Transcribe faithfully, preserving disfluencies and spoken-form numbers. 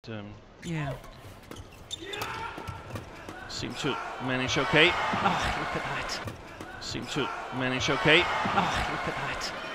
Um, yeah. Seem to manage okay. Oh, look at that. Seem to manage okay. Oh, look at that.